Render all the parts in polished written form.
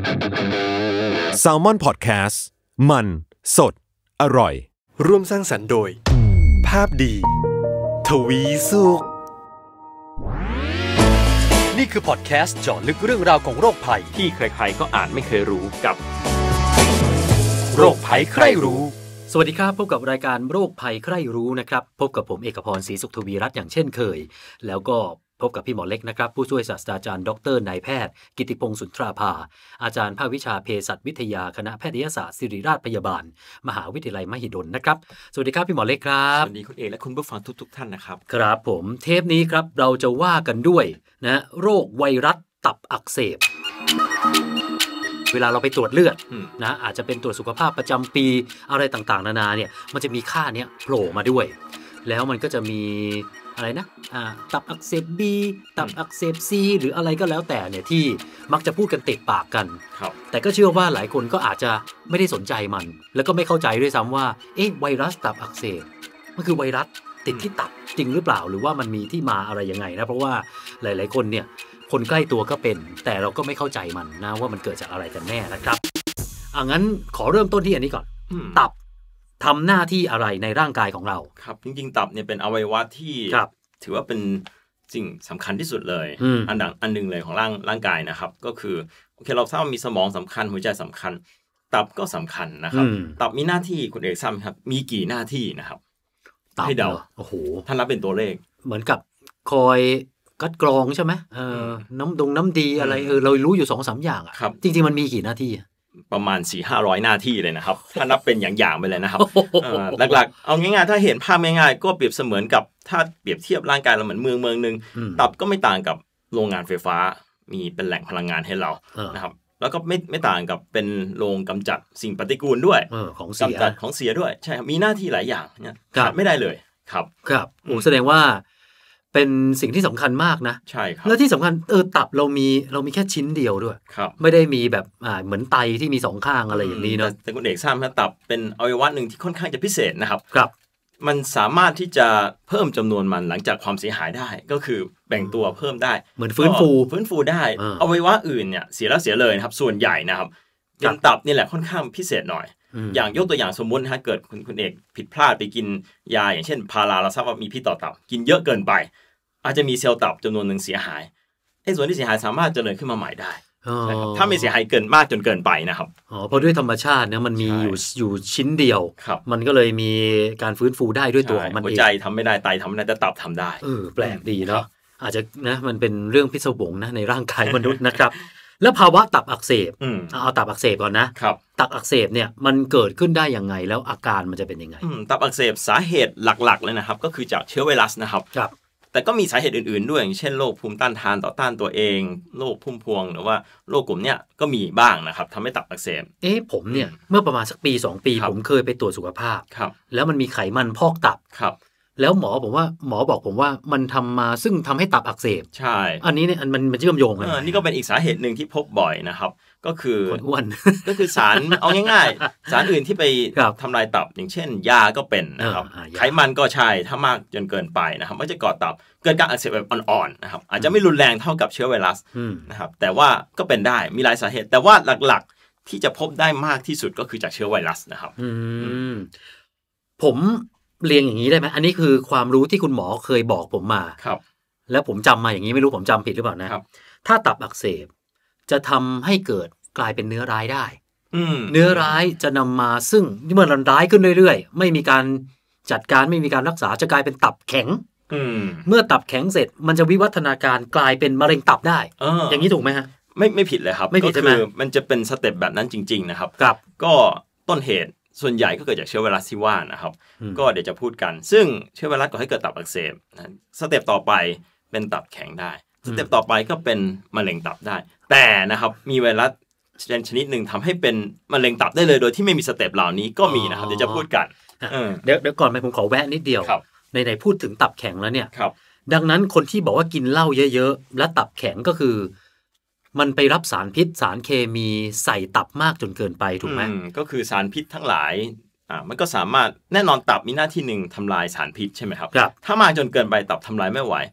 Salmon Podcast มันสดอร่อยร่วมสร้างสรรค์โดยภาพดีทวีสุขนี่คือพอดแคสต์เจาะลึกเรื่องราวของโรคภัยที่ใครๆก็อ่านไม่เคยรู้กับโรคภัยใครรู้สวัสดีครับพบกับรายการโรคภัยใครรู้นะครับพบกับผมเอกพรศรีสุขทวีรัตน์อย่างเช่นเคยแล้วก็พบกับพี่หมอเล็กนะครับผู้ช่วยศาสตราจารย์ดรนายแพทย์กิติพงษ์สุนทราภาอาจารย์ภาควิชาเภสัชวิทยาคณะแพทยศาสตร์ศิริราชพยาบาลมหาวิทยาลัยมหิดลนะครับสวัสดีครับพี่หมอเล็กครับสวัสดีคุณเอกและคุณผู้ฟังทุกท่านนะครับครับผมเทปนี้ครับเราจะว่ากันด้วยนะโรคไวรัสตับอักเสบเวลาเราไปตรวจเลือดนะอาจจะเป็นตรวจสุขภาพประจำปีอะไรต่างๆนานาเนี่ยมันจะมีค่าเนี้ยโผล่มาด้วยแล้วมันก็จะมีอะไรนะตับอักเสบ B ตับอักเสบ C หรืออะไรก็แล้วแต่เนี่ยที่มักจะพูดกันติดปากกันแต่ก็เชื่อว่าหลายคนก็อาจจะไม่ได้สนใจมันแล้วก็ไม่เข้าใจด้วยซ้ำว่าไวรัสตับอักเสบมันคือไวรัสติดที่ตับจริงหรือเปล่าหรือว่ามันมีที่มาอะไรยังไงนะเพราะว่าหลายๆคนเนี่ยคนใกล้ตัวก็เป็นแต่เราก็ไม่เข้าใจมันนะว่ามันเกิดจากอะไรกันแน่นะครับงั้นขอเริ่มต้นที่อันนี้ก่อนตับทำหน้าที่อะไรในร่างกายของเราครับจริงๆตับเนี่ยเป็นอวัยวะที่ถือว่าเป็นสิ่งสำคัญที่สุดเลยอันหนึ่งเลยของร่างกายนะครับก็คือโอเคเราทราบว่ามีสมองสำคัญหัวใจสำคัญตับก็สำคัญนะครับตับมีหน้าที่คุณเอกทราบไหมครับมีกี่หน้าที่นะครับให้เดาโอ้โหท่านรับเป็นตัวเลขเหมือนกับคอยคัดกรองใช่ไหมน้ำดีอะไรเรารู้อยู่ 2-3 อย่างอ่ะจริงๆมันมีกี่หน้าที่ประมาณ 400-500 หน้าที่เลยนะครับถ้านับเป็นอย่างๆไปเลยนะครับหลักๆเอาง่ายๆถ้าเห็นภาพง่ายๆก็เปรียบเสมือนกับถ้าเปรียบเทียบร่างกายเราเหมือนเมืองนึงตับก็ไม่ต่างกับโรงงานไฟฟ้ามีเป็นแหล่งพลังงานให้เรานะครับแล้วก็ไม่ต่างกับเป็นโรงกำจัดสิ่งปฏิกูลด้วยกำจัดของเสียด้วยใช่ครับมีหน้าที่หลายอย่างเนี่ยขาดไม่ได้เลยครับแสดงว่าเป็นสิ่งที่สำคัญมากนะใช่ครับแล้วที่สำคัญตับเรามีแค่ชิ้นเดียวด้วยไม่ได้มีแบบเหมือนไตที่มี2ข้างอะไรอย่างนี้เนาะแต่คุณเอกทราบไหมตับเป็นอวัยวะหนึ่งที่ค่อนข้างจะพิเศษนะครับมันสามารถที่จะเพิ่มจำนวนมันหลังจากความเสียหายได้ก็คือแบ่งตัวเพิ่มได้เหมือนฟื้นฟูได้อวัยวะอื่นเนี่ยเสียแล้วเสียเลยนะครับส่วนใหญ่นะครับเป็นตับนี่แหละค่อนข้างพิเศษหน่อยอย่างยกตัวอย่างสมมุติเกิดคุณเอกผิดพลาดไปกินยาอย่างเช่นพาราเราทราบว่ามีพิษต่อตับกินเยอะเกินไปอาจจะมีเซลล์ตับจำนวนหนึ่งเสียหายส่วนที่เสียหายสามารถเจริญขึ้นมาใหม่ได้ถ้าไม่เสียหายเกินมากจนเกินไปนะครับเพราะด้วยธรรมชาติเนี่ยมันมีอยู่ชิ้นเดียวมันก็เลยมีการฟื้นฟูได้ด้วยตัวของมันเองหัวใจทำไม่ได้ไตทำไม่ได้แต่ตับทำได้แปลกดีเนาะอาจจะนะมันเป็นเรื่องพิศวงนะในร่างกายมนุษย์นะครับแล้วภาวะตับอักเสบเอาตับอักเสบก่อนนะตับอักเสบเนี่ยมันเกิดขึ้นได้ยังไงแล้วอาการมันจะเป็นยังไงตับอักเสบสาเหตุหลักๆเลยนะครับก็คือจากเชื้อไวรัสนะครับแต่ก็มีสาเหตุอื่นๆด้วยอย่างเช่นโรคภูมิต้านทานต่อต้านตัวเองโรคพุ่มพวงหรือว่าโรคกลุ่มเนี้ยก็มีบ้างนะครับทำให้ตับอักเสบผมเนี่ยเมื่อประมาณสักปี2 ปีผมเคยไปตรวจสุขภาพแล้วมันมีไขมันพอกตับแล้วหมอบอกผมว่ามันทำมาซึ่งทำให้ตับอักเสบใช่อันนี้เนี่ยมันเชื่อมโยงกันนี่ก็เป็นอีกสาเหตุหนึ่งที่พบบ่อยนะครับก็คือคนอ้วนก็คือสารเอาง่ายๆสารอื่นที่ไปทำลายตับอย่างเช่นยาก็เป็นนะครับไขมันก็ใช่ถ้ามากจนเกินไปนะครับมันจะก่อตับเกิดการอักเสบแบบอ่อนๆนะครับอาจจะไม่รุนแรงเท่ากับเชื้อไวรัสนะครับแต่ว่าก็เป็นได้มีหลายสาเหตุแต่ว่าหลักๆที่จะพบได้มากที่สุดก็คือจากเชื้อไวรัสนะครับผมเรียงอย่างนี้ได้ไหมอันนี้คือความรู้ที่คุณหมอเคยบอกผมมาแล้วผมจำมาอย่างนี้ไม่รู้ผมจำผิดหรือเปล่านะถ้าตับอักเสบจะทำให้เกิดกลายเป็นเนื้อร้ายได้เนื้อร้ายจะนำมาซึ่งเมื่อมันร้ายขึ้นเรื่อยๆไม่มีการจัดการไม่มีการรักษาจะกลายเป็นตับแข็งเมื่อตับแข็งเสร็จมันจะวิวัฒนาการกลายเป็นมะเร็งตับได้อย่างนี้ถูกไหมฮะไม่ผิดเลยครับก็คือมันจะเป็นสเต็ปแบบนั้นจริงๆนะครับก็ต้นเหตุส่วนใหญ่ก็เกิดจากเชื้อไวรัสที่ว่านะครับก็เดี๋ยวจะพูดกันซึ่งเชื้อไวรัสก่อให้เกิดตับอักเสบสเต็ปต่อไปเป็นตับแข็งได้สเต็ปต่อไปก็เป็นมะเร็งตับได้แต่นะครับมีไวรัสชนิดหนึ่งทำให้เป็นมะเร็งตับได้เลยโดยที่ไม่มีสเต็ปเหล่านี้ก็มีนะครับเดี๋ยวจะพูดกันเดี๋ยวก่อนไปผมขอแวะนิดเดียวในพูดถึงตับแข็งแล้วเนี่ยดังนั้นคนที่บอกว่ากินเหล้าเยอะๆและตับแข็งก็คือมันไปรับสารพิษสารเคมีใส่ตับมากจนเกินไปถูกไหมก็คือสารพิษทั้งหลายมันก็สามารถแน่นอนตับมีหน้าที่หนึ่งทำลายสารพิษใช่ไหมครับถ้ามากจนเกินไปตับทำลายไม่ไหว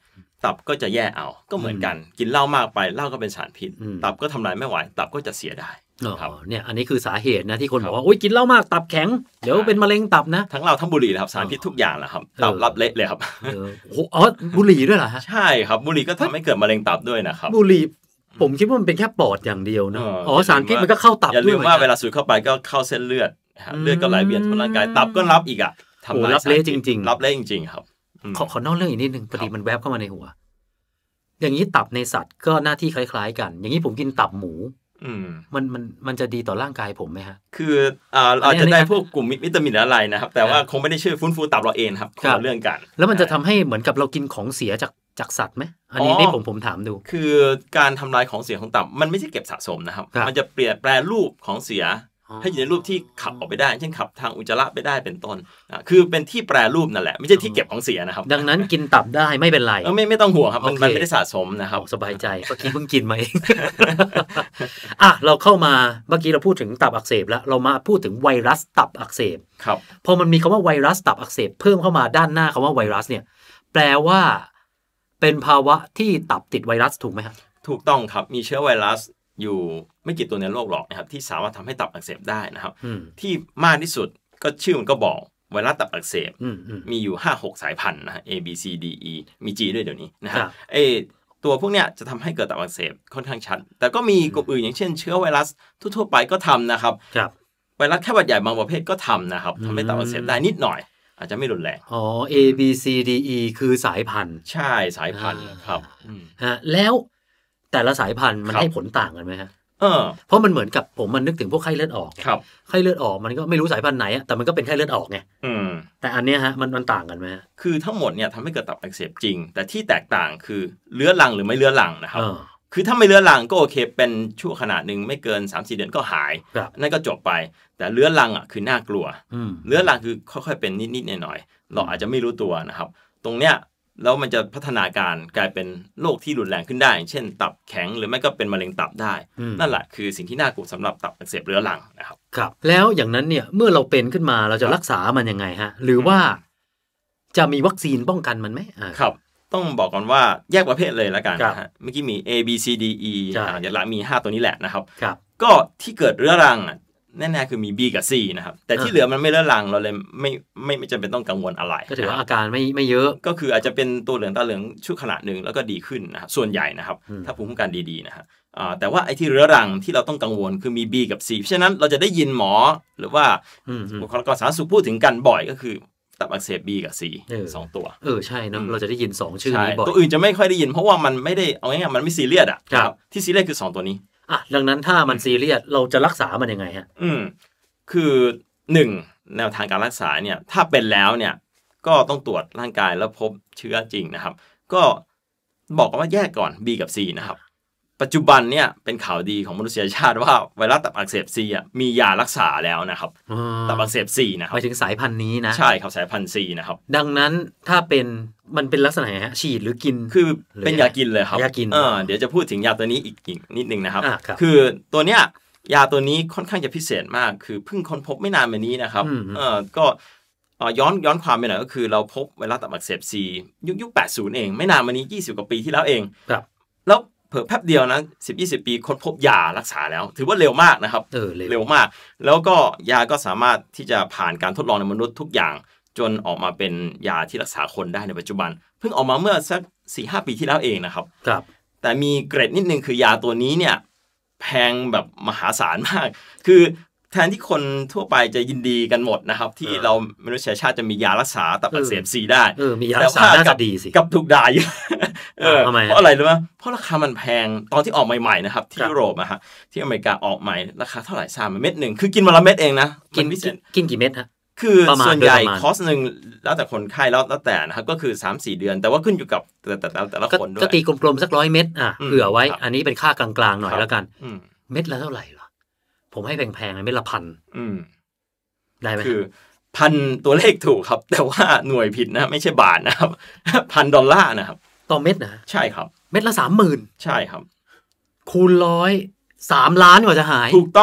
ตับก็จะแย่เอาก็เหมือนกันกินเหล้ามากไปเหล้าก็เป็นสารพิษตับก็ทำลายไม่ไหวตับก็จะเสียได้ครับเนี่ยอันนี้คือสาเหตุนะที่คนบอกว่าโอ๊ยกินเหล้ามากตับแข็งเดี๋ยวเป็นมะเร็งตับนะทั้งเหล้าทั้งบุหรี่นะครับสารพิษทุกอย่างแหละครับตับรับเละเลยครับอ๋อบุหรี่ด้วยเหรอฮะใช่ครับบุหรี่ก็ทำให้เกิดมะเร็งตับด้วยนะครับบุหรี่ผมคิดว่ามันเป็นแค่ปอดอย่างเดียวนะสารพิษมันก็เข้าตับด้วยอย่าลืมว่าเวลาสูดเข้าไปก็เข้าเส้นเลือดก็ไหลเวียนทั่วร่างกายตับก็รับอีกอ่ะทำลายรับเละจริงๆรับเละจริงๆครับขอนอกเรื่องอีกนิดนึงพอดีมันแวบเข้ามาในหัวอย่างนี้ตับในสัตว์ก็หน้าที่คล้ายๆกันอย่างนี้ผมกินตับหมูมันจะดีต่อร่างกายผมไหมฮะคือเราจะได้พวกกลุ่มวิตามินอะไรนะครับแต่ว่าคงไม่ได้ช่วยฟื้นฟูตับเราเองครับคนละเรื่องกันแล้วมันจะทำให้เหมือนกับเรากินของเสียจากสัตว์ไหมอันนี้นี่ผมถามดูคือการทำลายของเสียของตับมันไม่ใช่เก็บสะสมนะครับมันจะเปลี่ยนแปลรูปของเสียให้อยู่ในรูปที่ขับออกไปได้เช่นขับทางอุจจาระไปได้เป็นต้นคือเป็นที่แปรรูปนั่นแหละไม่ใช่ที่เก็บของเสียนะครับดังนั้นกินตับได้ไม่เป็นไรไม่ต้องห่วงครับมันไม่ได้สะสมนะครับสบายใจเมื่อกี้เพิ่งกินมาเองเราเข้ามาเมื่อกี้เราพูดถึงตับอักเสบแล้วเรามาพูดถึงไวรัสตับอักเสบครับพอมันมีคำว่าไวรัสตับอักเสบเพิ่มเข้ามาด้านหน้าคำว่าไวรัสเนี่ยแปลว่าเป็นภาวะที่ตับติดไวรัสถูกไหมครับถูกต้องครับมีเชื้อไวรัสอยู่ไม่กี่ตัวในโลกหรอกนะครับที่สามารถทำให้ตับอักเสบได้นะครับที่มากที่สุดก็ชื่อมันก็บอกไวรัสตับอักเสบมีอยู่ 5-6 สายพันธุ์นะ A B C D E มี G ด้วยเดี๋ยวนี้นะครับตัวพวกเนี้ยจะทำให้เกิดตับอักเสบค่อนข้างชัดแต่ก็มีกลุ่มอื่นอย่างเช่นเชื้อไวรัสทั่วไปก็ทำนะครับไวรัสแค่หวัดใหญ่บางประเภทก็ทำนะครับทำให้ตับอักเสบได้นิดหน่อยอาจจะไม่รุนแรง A B C D E คือสายพันธุ์ใช่สายพันธุ์ครับแล้วแต่ละสายพันธุ์มันให้ผลต่างกันไหมฮะเพราะมันเหมือนกับผมมันนึกถึงพวกไข้เลือดออกไข้เลือดออกมันก็ไม่รู้สายพันธุ์ไหนแต่มันก็เป็นไข้เลือดออกไงแต่อันเนี้ยฮะมันต่างกันไหมคือทั้งหมดเนี่ยทำให้เกิดตับอักเสบจริงแต่ที่แตกต่างคือเรื้อรังหรือไม่เรื้อรังนะครับคือถ้าไม่เรื้อรังก็โอเคเป็นชั่วขณะหนึ่งไม่เกิน 3-4 เดือนก็หายนั่นก็จบไปแต่เรื้อรังอ่ะคือน่ากลัวเรื้อรังคือค่อยๆเป็นนิดๆหน่อยๆเราอาจจะไม่รู้ตัวนะครับตรงเนี้ยแล้วมันจะพัฒนาการกลายเป็นโรคที่รุนแรงขึ้นได้อย่างเช่นตับแข็งหรือไม่ก็เป็นมะเร็งตับได้นั่นแหละคือสิ่งที่น่ากลัวสำหรับตับอักเสบเรื้อรังนะครับครับแล้วอย่างนั้นเนี่ยเมื่อเราเป็นขึ้นมาเราจะรักษามันยังไงฮะหรือว่าจะมีวัคซีนป้องกันมันไหมครับต้องบอกก่อนว่าแยกประเภทเลยแล้วกันนะฮะเมื่อกี้มี A B C D E อย่างละมี5ตัวนี้แหละนะครับก็ที่เกิดเรื้อรังแน่ๆคือมี B กับ C นะครับแต่ที่เหลือมันไม่เรื้อรังเราเลยไม่จำเป็นต้องกังวลอะไรก็ถือว่าอาการไม่เยอะก็คืออาจจะเป็นตัวเหลืองตาเหลืองชั่วขณะหนึ่งแล้วก็ดีขึ้นนะครับส่วนใหญ่นะครับถ้าภูมิคุ้มกันดีๆนะฮะแต่ว่าไอ้ที่เรื้อรังที่เราต้องกังวลคือมี B กับ C เพราะฉะนั้นเราจะได้ยินหมอหรือว่าบุคลากรสาธารณสุขพูดถึงกันบ่อยก็คือตับอักเสบ B กับ C 2ตัวใช่เนาะเราจะได้ยิน2ชื่อนี้บ่อยตัวอื่นจะไม่ค่อยได้ยินเพราะว่ามันไม่ได้เอาง่ายๆมันไม่ซีเรียสครับที่ซีเรียสคือ2ตัวนี้ดังนั้นถ้ามันซีเรียสเราจะรักษามันยังไงฮะคือ1แนวทางการรักษาเนี่ยถ้าเป็นแล้วเนี่ยก็ต้องตรวจร่างกายแล้วพบเชื้อจริงนะครับก็บอกกันว่าแยกก่อน B กับ C นะครับปัจจุบันเนี่ยเป็นข่าวดีของมนุษยชาติว่าไวรัสตับอักเสบ C มียารักษาแล้วนะครับตับอักเสบ C นะครับหมายถึงสายพันธุ์นี้นะใช่ครับสายพันธุ์ C นะครับดังนั้นถ้ามันเป็นลักษณะฮะฉีดหรือกินคือเป็นยากินเลยครับยากินเดี๋ยวจะพูดถึงยาตัวนี้อีกนิดนึงนะครับคือตัวเนี้ยยาตัวนี้ค่อนข้างจะพิเศษมากคือเพิ่งค้นพบไม่นานมานี้นะครับก็ย้อนความไปหน่อยก็คือเราพบไวรัสตับอักเสบ C ยุค 80 เองไม่นานมานี้20 กว่าปีที่แล้วเองแล้วเผลอแป๊บเดียวนะ 10-20 ปีค้นพบยารักษาแล้วถือว่าเร็วมากนะครับเร็วมากแล้วก็ยาก็สามารถที่จะผ่านการทดลองในมนุษย์ทุกอย่างจนออกมาเป็นยาที่รักษาคนได้ในปัจจุบันเพิ่งออกมาเมื่อสัก 4-5 ปีที่แล้วเองนะครับแต่มีเกรดนิดนึงคือยาตัวนี้เนี่ยแพงแบบมหาศาลมากคือแทนที่คนทั่วไปจะยินดีกันหมดนะครับที่เรามนุษยชาติจะมียารักษาตับอักเสบ C ได้มียารักษาน่าจะดีสิกับถูกด่าเยอะเพราะอะไรรู้ไหมเพราะราคามันแพงตอนที่ออกใหม่ๆนะครับที่ยุโรปนะฮะที่อเมริกาออกใหม่ราคาเท่าไหร่ทราบไหมเม็ดนึงคือกินวันละเม็ดเองนะกินกี่เม็ดฮะคือส่วนใหญ่คอสนึงแล้วแต่คนไข้แล้วแต่นะครับก็คือ 3-4 เดือนแต่ว่าขึ้นอยู่กับแต่ละคนด้วยก็ตีกลมๆสัก100 เม็ดเผื่อไว้อันนี้เป็นค่ากลางๆหน่อยแล้วกันเม็ดละเท่าไหร่หรอผมให้แพงๆเม็ดละ1,000ได้ไหมคือ1,000ตัวเลขถูกครับแต่ว่าหน่วยผิดนะไม่ใช่บาทนะครับ$1,000นะครับต่อเม็ดนะใช่ครับเม็ดละ 30,000 ใช่ครับคูณ100 3 ล้านกว่าจะหายถูกต้องครับ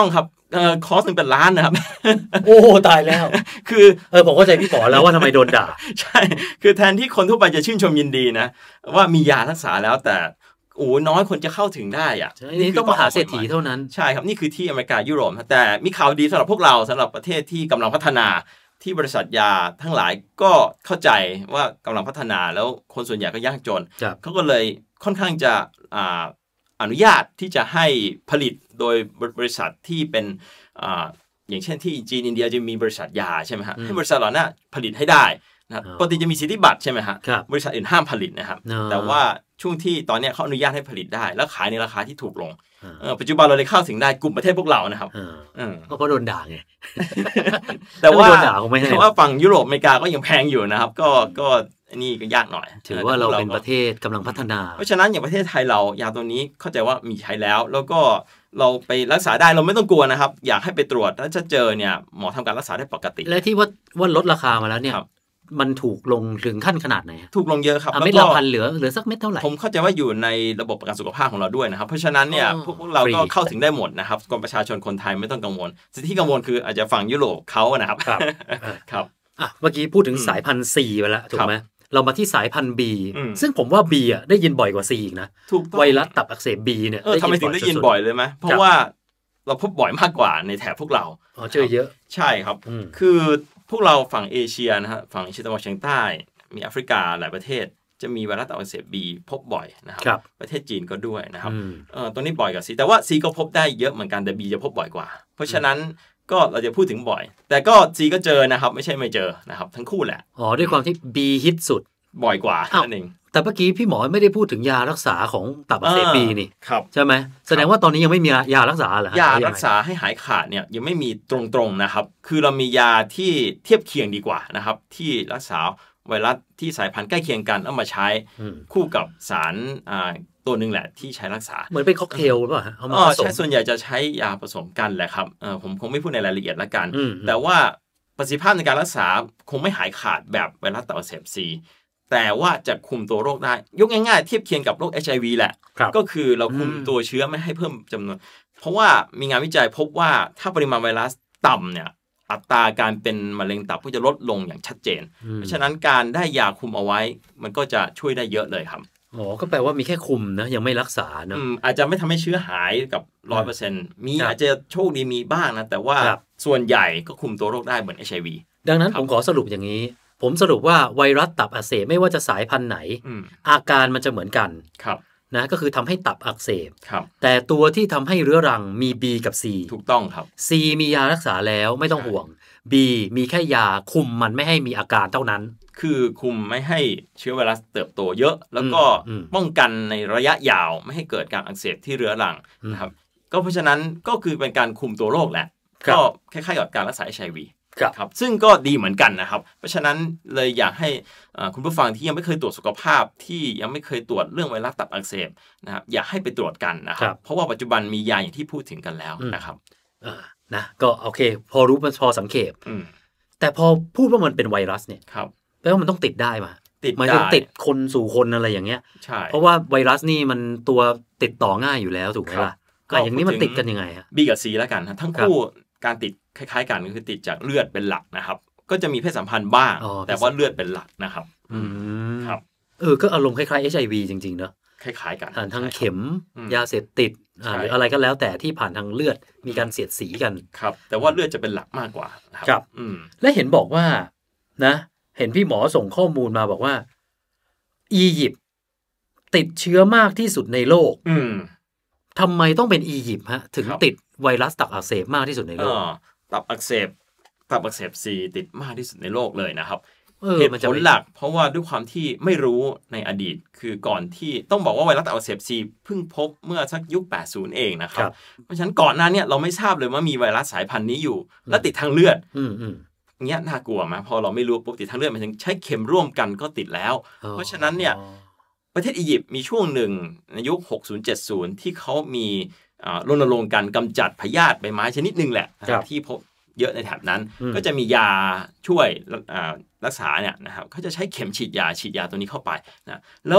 คอสนึงเป็นล้านนะครับโอ้ตายแล้วคือผมเข้าใจพี่ป๋อแล้วว่าทำไมโดนด่าใช่คือแทนที่คนทั่วไปจะชื่นชมยินดีนะว่ามียารักษาแล้วแต่น้อยคนจะเข้าถึงได้อ่ะนี่ต้องมหาเศรษฐีเท่านั้นใช่ครับนี่คือที่อเมริกายุโรปแต่มีข่าวดีสำหรับพวกเราสำหรับประเทศที่กำลังพัฒนาที่บริษัทยาทั้งหลายก็เข้าใจว่ากำลังพัฒนาแล้วคนส่วนใหญ่ก็ยากจนเขาก็เลยค่อนข้างจะอนุญาตที่จะให้ผลิตโดยบริษัทที่เป็นอย่างเช่นที่จีนอินเดียจะมีบริษัทยาใช่ไหมฮะให้บริษัทเหล่านั้นผลิตให้ได้นะปกติจะมีสิทธิบัตรใช่ไหมฮะบริษัทอื่นห้ามผลิตนะครับแต่ว่าช่วงที่ตอนนี้เขาอนุญาตให้ผลิตได้แล้วขายในราคาที่ถูกลงปัจจุบันเราเลยเข้าถึงได้กลุ่มประเทศพวกเรานะครับก็เพราะโดนด่าไงแต่ว่าฝั่งยุโรปอเมริกาก็ยังแพงอยู่นะครับก็นี่ก็ยากหน่อยถือว่าเราเป็นประเทศกำลังพัฒนาเพราะฉะนั้นอย่างประเทศไทยเรายาตัวนี้เข้าใจว่ามีใช้แล้วก็เราไปรักษาได้เราไม่ต้องกลัวนะครับอยากให้ไปตรวจถ้าจะเจอเนี่ยหมอทำการรักษาได้ปกติและที่ว่าลดราคามาแล้วเนี่ยมันถูกลงถึงขั้นขนาดไหนถูกลงเยอะครับเม็ดละพันเหลือสักเม็ดเท่าไหร่ผมเข้าใจว่าอยู่ในระบบประกันสุขภาพของเราด้วยนะครับเพราะฉะนั้นเนี่ยพวกเราก็เข้าถึงได้หมดนะครับคนประชาชนคนไทยไม่ต้องกังวลสิ่งที่กังวลคืออาจจะฝั่งยุโรปเขานะครับครับเมื่อกี้พูดถึงสายพันธุ์ C ไปแล้วถูกไหมเรามาที่สายพันธุ์ B ซึ่งผมว่า B อ่ะได้ยินบ่อยกว่า C อีกนะไวรัสตับอักเสบ B เนี่ยทำไมถึงได้ยินบ่อยเลยไหมเพราะว่าเราพบบ่อยมากกว่าในแถบพวกเราเจอเยอะใช่ครับคือพวกเราฝั่งเอเชียนะฮะฝั่งเอเชียตะวันออกเฉียงใต้มีแอฟริกาหลายประเทศจะมีไวรัสตับอักเสบ B พบบ่อยนะครับประเทศจีนก็ด้วยนะครับตัวนี้บ่อยกว่า C แต่ว่า C ก็พบได้เยอะเหมือนกันแต่ B จะพบบ่อยกว่าเพราะฉะนั้นก็เราจะพูดถึงบ่อยแต่ก็ C ก็เจอนะครับไม่ใช่ไม่เจอนะครับทั้งคู่แหละด้วยความที่ B ฮิตสุดบ่อยกว่านั่นเองแต่เมื่อกี้พี่หมอไม่ได้พูดถึงยารักษาของตับอักเสบ B นี่ใช่ไหมแสดงว่าตอนนี้ยังไม่มียารักษาเหรอยารักษาให้หายขาดเนี่ยยังไม่มีตรงๆนะครับคือเรามียาที่เทียบเคียงดีกว่านะครับที่รักษาไวรัสที่สายพันธุ์ใกล้เคียงกันเอามาใช้คู่กับสารตัวนึงแหละที่ใช้รักษาเหมือนเป็นค็อกเทลหรือเปล่าเอามาผสมใช่ส่วนใหญ่จะใช้ยาผสมกันแหละครับผมคงไม่พูดในรายละเอียดละกันแต่ว่าประสิทธิภาพในการรักษาคงไม่หายขาดแบบไวรัสตับอักเสบ Cแต่ว่าจะคุมตัวโรคได้ยกง่ายๆเทียบเคียงกับโรค HIV แหละก็คือเราคุมตัวเชื้อไม่ให้เพิ่มจำนวนเพราะว่ามีงานวิจัยพบว่าถ้าปริมาณไวรัสต่ำเนี่ยอัตราการเป็นมะเร็งตับก็จะลดลงอย่างชัดเจนเพราะฉะนั้นการได้ยาคุมเอาไว้มันก็จะช่วยได้เยอะเลยครับก็แปลว่ามีแค่คุมนะยังไม่รักษาเนอะอาจจะไม่ทำให้เชื้อหายกับ 100% มีอาจจะโชคดีมีบ้างนะแต่ว่าส่วนใหญ่ก็คุมตัวโรคได้เหมือน HIV ดังนั้นผมขอสรุปอย่างนี้ผมสรุปว่าไวรัสตับอักเสบไม่ว่าจะสายพันธุ์ไหนอาการมันจะเหมือนกันนะก็คือทำให้ตับอักเสบแต่ตัวที่ทำให้เรื้อรังมี B กับ C ถูกต้องครับ C มียารักษาแล้วไม่ต้องห่วง B มีแค่ยาคุมมันไม่ให้มีอาการเท่านั้นคือคุมไม่ให้เชื้อไวรัสเติบโตเยอะแล้วก็ป้องกันในระยะยาวไม่ให้เกิดการอักเสบที่เรื้อรังนะครับก็เพราะฉะนั้นก็คือเป็นการคุมตัวโรคแหละก็คล้ายๆกับการรักษา HIVครับซึ่งก็ดีเหมือนกันนะครับเพราะฉะนั้นเลยอยากให้คุณผู้ฟังที่ยังไม่เคยตรวจสุขภาพที่ยังไม่เคยตรวจเรื่องไวรัสตับอักเสบนะครับอยากให้ไปตรวจกันนะครับเพราะว่าปัจจุบันมียาอย่างที่พูดถึงกันแล้วนะครับนะก็โอเคพอรู้พอสังเกตแต่พอพูดว่ามันเป็นไวรัสเนี่ยแปลว่ามันต้องติดได้มามันต้องติดคนสู่คนอะไรอย่างเงี้ยเพราะว่าไวรัสนี่มันตัวติดต่อง่ายอยู่แล้วถูกไหมล่ะอย่างนี้มันติดกันยังไงฮะ B กับ C แล้วกันทั้งคู่การติดคล้ายๆกันก็คือติดจากเลือดเป็นหลักนะครับก็จะมีเพศสัมพันธ์บ้างแต่ว่าเลือดเป็นหลักนะครับครับก็อารมณ์คล้ายๆ HIV จริงๆเนอะคล้ายๆกันผ่านทางเข็มยาเสพติดหรืออะไรก็แล้วแต่ที่ผ่านทางเลือดมีการเสียดสีกันครับแต่ว่าเลือดจะเป็นหลักมากกว่าครับและเห็นบอกว่านะเห็นพี่หมอส่งข้อมูลมาบอกว่าอียิปต์ติดเชื้อมากที่สุดในโลกทำไมต้องเป็นอียิปต์ฮะถึงติดไวรัสตับอักเสบมากที่สุดในโลกตับอักเสบ C ติดมากที่สุดในโลกเลยนะครับเหตุผลหลักเพราะว่าด้วยความที่ไม่รู้ในอดีตคือก่อนที่ต้องบอกว่าไวรัสตับอักเสบ C เพิ่งพบเมื่อสักยุค80เองนะครับเพราะฉะนั้นก่อนหน้านี้เราไม่ทราบเลยว่ามีไวรัสสายพันธุ์นี้อยู่และติดทางเลือดเงี้ยน่ากลัวไหมพอเราไม่รู้ปุ๊บติดทางเลือดมันถึงใช้เข็มร่วมกันก็ติดแล้วเพราะฉะนั้นเนี่ยประเทศอียิปต์มีช่วงหนึ่งในยุค60-70ที่เขามีรณรงค์การกำจัดพยาธิใบไม้ชนิดหนึ่งแหละที่พบเยอะในแถบนั้นก็จะมียาช่วยรักษาเนี่ยนะครับเขาจะใช้เข็มฉีดยาตัวนี้เข้าไปนะแล้ว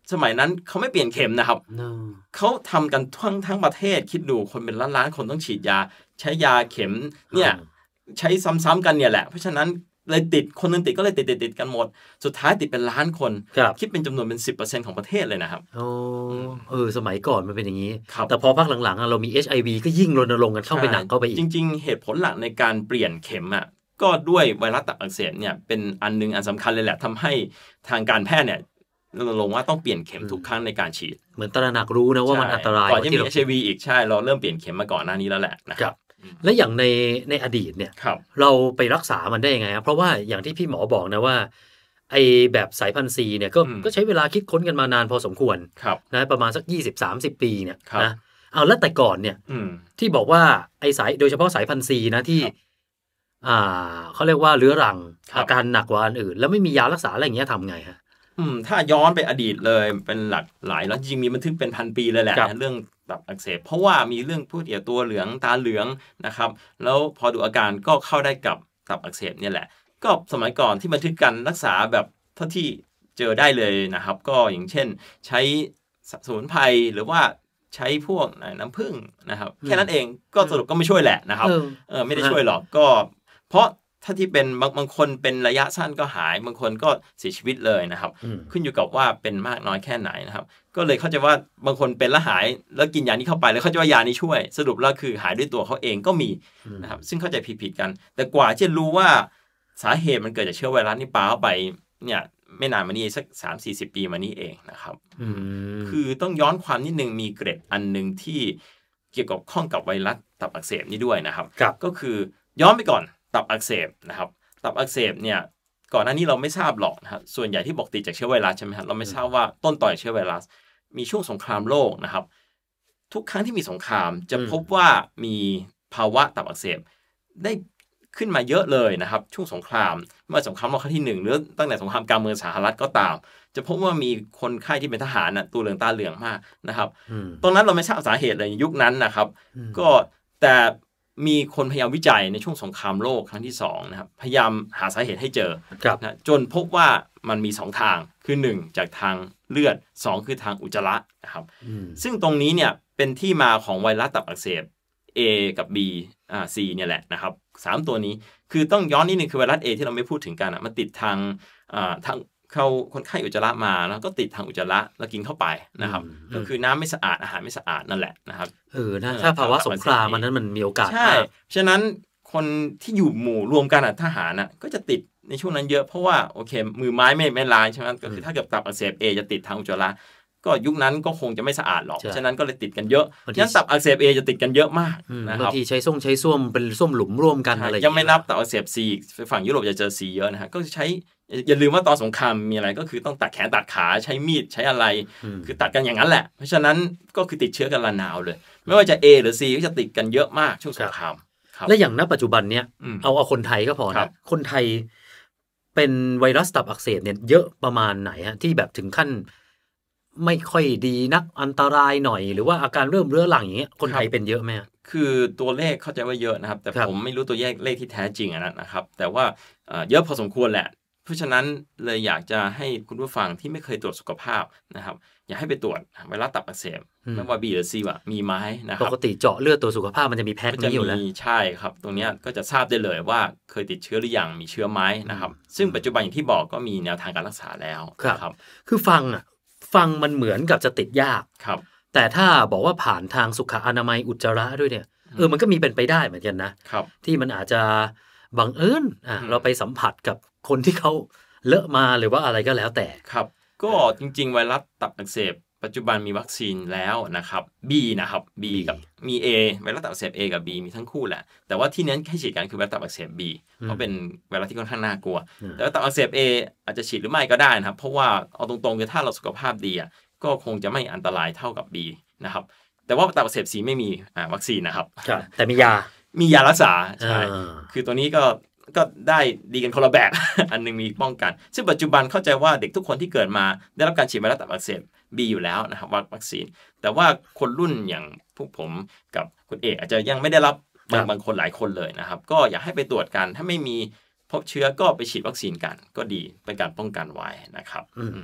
สมัยนั้นเขาไม่เปลี่ยนเข็มนะครับเขาทำกันทั้งประเทศคิดดูคนเป็นล้านๆคนต้องฉีดยาใช้ยาเข็มเนี่ยใช้ซ้ำๆกันเนี่ยแหละเพราะฉะนั้นเลยติดคนนึงติดก็เลยติดกันหมดสุดท้ายติดเป็นล้านคนคิดเป็นจำนวนเป็น 10% ของประเทศเลยนะครับสมัยก่อนมันเป็นอย่างนี้แต่พอพักหลังๆเรามี HIV ก็ยิ่งรณรงค์กันเข้าไปหนักเข้าไปอีกจริงๆเหตุผลหลักในการเปลี่ยนเข็มก็ด้วยไวรัสตับอักเสบเนี่ยเป็นอันสำคัญเลยแหละทำให้ทางการแพทย์เนี่ยรณรงค์ว่าต้องเปลี่ยนเข็มทุกครั้งในการฉีดเหมือนตระหนักรู้นะว่ามันอันตรายก่อนที่มี HIV อีกใช่เราเริ่มเปลี่ยนเข็มมาก่อนหน้านี้แล้วแหละนะครับและอย่างในอดีตเนี่ยเราไปรักษามันได้ยังไงเพราะว่าอย่างที่พี่หมอบอกนะว่าไอแบบสายพันธุ์ C เนี่ยก็ใช้เวลาคิดค้นกันมานานพอสมควรนะประมาณสัก 20-30 ปีเนี่ยนะเอาแล้วแต่ก่อนเนี่ยที่บอกว่าไอสายโดยเฉพาะสายพันธุ์ C นะที่เขาเรียกว่าเรื้อรังอาการหนักกว่าอันอื่นแล้วไม่มียารักษาอะไรอย่างเงี้ยทำไงฮะถ้าย้อนไปอดีตเลยเป็นหลักหลายแล้วจริงมีบันทึกเป็นพันปีเลยแหละเรื่องตับอักเสบเพราะว่ามีเรื่องผู้เดี่ยวตัวเหลืองตาเหลืองนะครับแล้วพอดูอาการก็เข้าได้กับตับอักเสบเนี่ยแหละก็สมัยก่อนที่บันทึกการรักษาแบบเท่าที่เจอได้เลยนะครับก็อย่างเช่นใช้สมุนไพรหรือว่าใช้พวกน้ำผึ้งนะครับแค่นั้นเองก็สรุปก็ไม่ช่วยแหละนะครับไม่ได้ช่วยหรอกก็เพราะถ้าที่เป็นบางคนเป็นระยะสั้นก็หายบางคนก็เสียชีวิตเลยนะครับขึ้นอยู่กับว่าเป็นมากน้อยแค่ไหนนะครับก็เลยเข้าใจว่าบางคนเป็นแล้วหายแล้วกินยานี้เข้าไปแล้วเข้าใจว่ายานี้ช่วยสรุปแล้วคือหายด้วยตัวเขาเองก็มีนะครับซึ่งเข้าใจผิดๆกันแต่กว่าจะรู้ว่าสาเหตุมันเกิดจากเชื้อไวรัสนี่ปาเข้าไปเนี่ยไม่นานมานี้สัก 3-40 ปีมานี้เองนะครับคือต้องย้อนความนิดนึงมีเกร็ดอันนึงที่เกี่ยวกับข้องกับไวรัสตับอักเสบนี้ด้วยนะครับก็คือย้อนไปก่อนตับอักเสบนะครับตับอักเสบเนี่ยก่อนหน้านี้เราไม่ทราบหรอกนะครับส่วนใหญ่ที่บอกติดจากเชื้อไวรัสใช่ไหมครับเราไม่ทราบว่าต้นต่อจากเชื้อไวรัสมีช่วงสงครามโลกนะครับทุกครั้งที่มีสงครามจะพบว่ามีภาวะตับอักเสบได้ขึ้นมาเยอะเลยนะครับช่วงสงครามเมื่อสงครามโลกครั้งที่1หรือตั้งแต่สงครามกลางเมืองสหรัฐก็ตามจะพบว่ามีคนไข้ที่เป็นทหารตัวเหลืองตาเหลืองมากนะครับตรงนั้นเราไม่ทราบสาเหตุเลยยุคนั้นนะครับก็แต่มีคนพยายามวิจัยในช่วงสงครามโลกครั้งที่2นะครับพยายามหาสาเหตุให้เจอนะจนพบว่ามันมี2ทางคือ1จากทางเลือด2คือทางอุจจาระนะครับซึ่งตรงนี้เนี่ยเป็นที่มาของไวรัสตับอักเสบ A กับ B C เนี่ยแหละนะครับ3ตัวนี้คือต้องย้อนนิดนึงคือไวรัส A ที่เราไม่พูดถึงกันมันติดทางเขาคนไข้อุจจาระมาแล้วก็ติดทางอุจจาระแล้วกินเข้าไปนะครับก็คือน้ำไม่สะอาดอาหารไม่สะอาดนั่นแหละนะครับนะถ้าภาวะสงครามนั้นมันมีโอกาสใช่ฉะนั้นคนที่อยู่หมู่รวมกันทหารก็จะติดในช่วงนั้นเยอะเพราะว่าโอเคมือไม้ไม่ล้างใช่ไหมก็คือถ้าเกิดตับอักเสบ A จะติดทางอุจจาระก็ยุคนั้นก็คงจะไม่สะอาดหรอกฉะนั้นก็เลยติดกันเยอะงั้นตับอักเสบ A จะติดกันเยอะมากนะครับบางทีใช้ส้วมเป็นส้วมหลุมร่วมกันอะไรยังไม่นับตับอักเสบ C ฝั่งยุโรปจะเจอ C เยอะนะฮะก็ใช้อย่าลืมว่าตอนสงครามมีอะไรก็คือต้องตัดแขนตัดขาใช้มีดใช้อะไรคือตัดกันอย่างนั้นแหละเพราะฉะนั้นก็คือติดเชื้อกันระนาวเลยไม่ว่าจะ A หรือ C ก็จะติดกันเยอะมากช่วงสงครามและอย่างณปัจจุบันเนี้ยเอาคนไทยก็พอนะคนไทยเป็นไวรัสตับอักเสบเนี่ยเยอะประมาณไหนฮะที่แบบถึงขั้นไม่ค่อยดีนักอันตรายหน่อยหรือว่าอาการเริ่มเรื้อรังอย่างเงี้ยคนไทยเป็นเยอะไหมคือตัวเลขเข้าใจว่าเยอะนะครับแต่ผมไม่รู้ตัวเลขที่แท้จริงนะครับแต่ว่าเยอะพอสมควรแหละเพราะฉะนั้นเลยอยากจะให้คุณผู้ฟังที่ไม่เคยตรวจสุขภาพนะครับอยากให้ไปตรวจไวรัสตับอักเสบไม่ว่า B หรือ C มีไหมนะครับปกติเจาะเลือดตัวสุขภาพมันจะมีแพทย์นี้อยู่แล้วใช่ครับตรงนี้ก็จะทราบได้เลยว่าเคยติดเชื้อหรือยังมีเชื้อไหมนะครับซึ่งปัจจุบันอย่างที่บอกก็มีแนวทางการรักษาแล้วครับคือฟังมันเหมือนกับจะติดยากครับแต่ถ้าบอกว่าผ่านทางสุขอนามัยอุจจาระด้วยเนี่ยมันก็มีเป็นไปได้เหมือนกันนะครับที่มันอาจจะบังเอิญเราไปสัมผัสกับคนที่เขาเลอะมาหรือว่าอะไรก็แล้วแต่ครับก็จริงๆไวรัสตับอักเสบปัจจุบันมีวัคซีนแล้วนะครับ B นะครับ B กับมี A ไวรัสตับอักเสบ A กับ B มีทั้งคู่แหละแต่ว่าที่เน้นให้ฉีดกันคือไวรัสตับอักเสบ B เพราะเป็นไวรัสที่ค่อนข้างน่ากลัวแต่ว่าตับอักเสบ A อาจจะฉีดหรือไม่ก็ได้นะครับเพราะว่าเอาตรงๆคือถ้าเราสุขภาพดีก็คงจะไม่อันตรายเท่ากับ B นะครับแต่ว่าตับอักเสบ C ไม่มีวัคซีนนะครับแต่มียารักษาใช่คือตัวนี้ก็ได้ดีกันคนละแบบอันนึงมีป้องกันซึ่งปัจจุบันเข้าใจว่าเด็กทุกคนที่เกิดมาได้รับการฉีดไวรัสตับอักเสบ B อยู่แล้วนะครับวัคซีนแต่ว่าคนรุ่นอย่างพวกผมกับคุณเอกอาจจะยังไม่ได้รับบางคนหลายคนเลยนะครับก็อยากให้ไปตรวจกันถ้าไม่มีพบเชื้อก็ไปฉีดวัคซีนกันก็ดีเป็นการป้องกันไว้นะครับ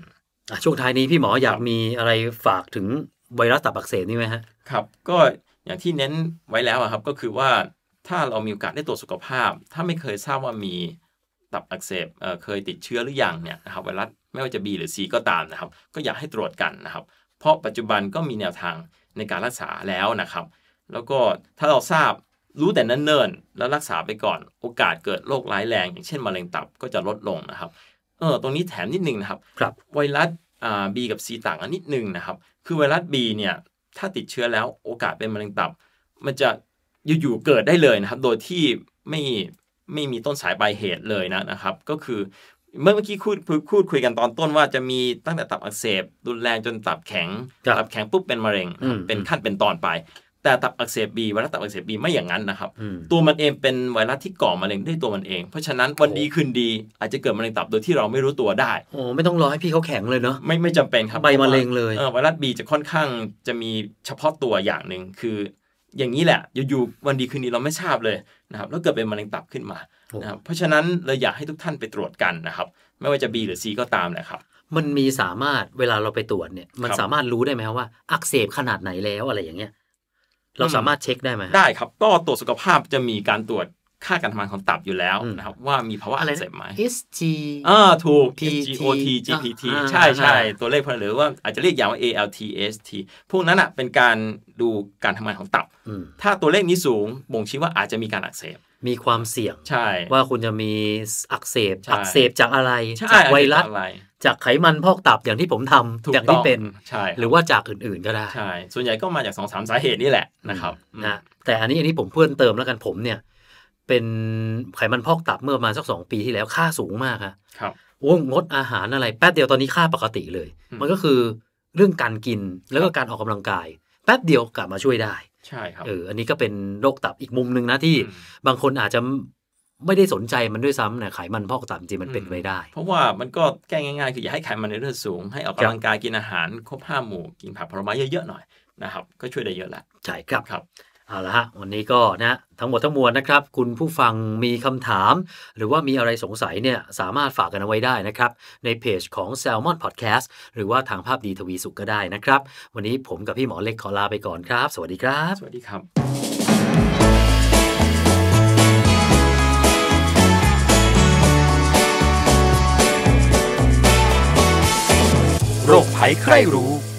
ช่วงท้ายนี้พี่หมออยากมีอะไรฝากถึงไวรัสตับอักเสบนี่ไหมฮะครับก็อย่างที่เน้นไว้แล้วครับก็คือว่าถ้าเรามีโอกาสได้ตรวจสุขภาพถ้าไม่เคยทราบว่ามีตับอักเสบเคยติดเชื้อหรือยังเนี่ยนะครับไวรัสไม่ว่าจะ B หรือ C ก็ตามนะครับก็อยากให้ตรวจกันนะครับเพราะปัจจุบันก็มีแนวทางในการรักษาแล้วนะครับแล้วก็ถ้าเราทราบรู้แต่เนิ่นๆแล้วรักษาไปก่อนโอกาสเกิดโรคร้ายแรงอย่างเช่นมะเร็งตับก็จะลดลงนะครับตรงนี้แถมนิดนึงนะครับไวรัสB กับ C ต่างกันนิดนึงนะครับคือไวรัส B เนี่ยถ้าติดเชื้อแล้วโอกาสเป็นมะเร็งตับมันจะอยู่ๆเกิดได้เลยนะครับโดยที่ไม่มีต้นสายปลายเหตุเลยนะครับก็คือเมื่อกี้พูดคุยกันตอนต้นว่าจะมีตั้งแต่ตับอักเสบรุนแรงจนตับแข็งปุ๊บเป็นมะเร็งเป็นขั้นเป็นตอนไปแต่ตับอักเสบ B ไวรัสตับอักเสบ B ไม่อย่างนั้นนะครับตัวมันเองเป็นไวรัสที่ก่อมะเร็งด้วยตัวมันเองเพราะฉะนั้นวันดีคืนดีอาจจะเกิดมะเร็งตับโดยที่เราไม่รู้ตัวได้โอ้ไม่ต้องรอให้พี่เขาแข็งเลยเนาะไม่จำเป็นครับใบมะเร็งเลยไวรัส B จะค่อนข้างจะมีเฉพาะตัวอย่างนึงคืออย่างนี้แหละอยู่ๆวันดีคืนดีเราไม่ทราบเลยนะครับแล้วเกิดเป็นมะเร็งตับขึ้นมานะครับเพราะฉะนั้นเลยอยากให้ทุกท่านไปตรวจกันนะครับไม่ว่าจะ B หรือ C ก็ตามนะครับมันมีสามารถเวลาเราไปตรวจเนี่ยมันสามารถรู้ได้ไหมว่าอักเสบขนาดไหนแล้วอะไรอย่างเงี้ยเราสามารถเช็คได้ไหมได้ครับก็ตรวจสุขภาพจะมีการตรวจค่าการทำงานของตับอยู่แล้วนะครับว่ามีภาวะอักเสบไหม SG ถูก SGOT GPT ใช่ตัวเลขหรือว่าอาจจะเรียกอย่างว่า ALT AST พวกนั้นอ่ะเป็นการดูการทำงานของตับถ้าตัวเลขนี้สูงบ่งชี้ว่าอาจจะมีการอักเสบมีความเสี่ยงใช่ว่าคุณจะมีอักเสบจากอะไรจากไวรัสจากไขมันพอกตับอย่างที่ผมทำอย่างที่เป็นหรือว่าจากอื่นๆก็ได้ใช่ส่วนใหญ่ก็มาจาก 2-3 สาเหตุนี่แหละนะครับนะแต่อันนี้ผมเพิ่มเติมแล้วกันผมเนี่ยเป็นไขมันพอกตับเมื่อประมาณสัก2 ปีที่แล้วค่าสูงมากครับโอ้งดอาหารอะไรแป๊บเดียวตอนนี้ค่าปกติเลยมันก็คือเรื่องการกินแล้วก็การออกกำลังกายแป๊บเดียวกลับมาช่วยได้ใช่ครับอันนี้ก็เป็นโรคตับอีกมุมนึงนะที่บางคนอาจจะไม่ได้สนใจมันด้วยซ้ำเนี่ยไขมันพอกตับจริงมันเป็นไปได้เพราะว่ามันก็แก้ง่ายๆคืออย่าให้ไขมันในเลือดสูงให้ออกกำลังกายกินอาหารครบ5 หมู่กินผักผลไม้เยอะๆหน่อยนะครับก็ช่วยได้เยอะแหละใช่ครับเอาละฮะวันนี้ก็นะทั้งหมดทั้งมวลนะครับคุณผู้ฟังมีคำถามหรือว่ามีอะไรสงสัยเนี่ยสามารถฝากกันเอาไว้ได้นะครับในเพจของ Salmon Podcast หรือว่าทางภาพดีทวีสุขก็ได้นะครับวันนี้ผมกับพี่หมอเล็กขอลาไปก่อนครับสวัสดีครับสวัสดีครับโรคภัยใครรู้